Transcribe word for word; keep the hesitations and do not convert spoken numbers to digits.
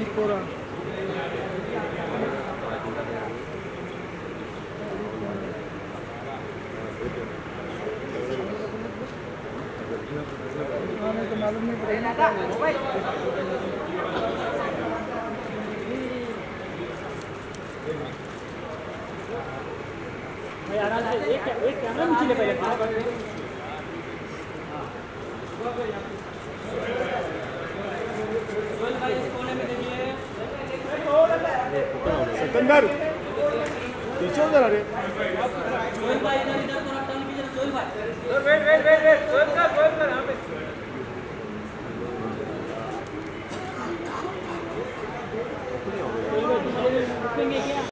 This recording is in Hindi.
पूरा हमें तो मालूम नहीं पड़ेगा। आराम से एक एक कैमरा नीचे ले पहले सिकंदर पीछे उधर अरे वेट वेट वेट वेट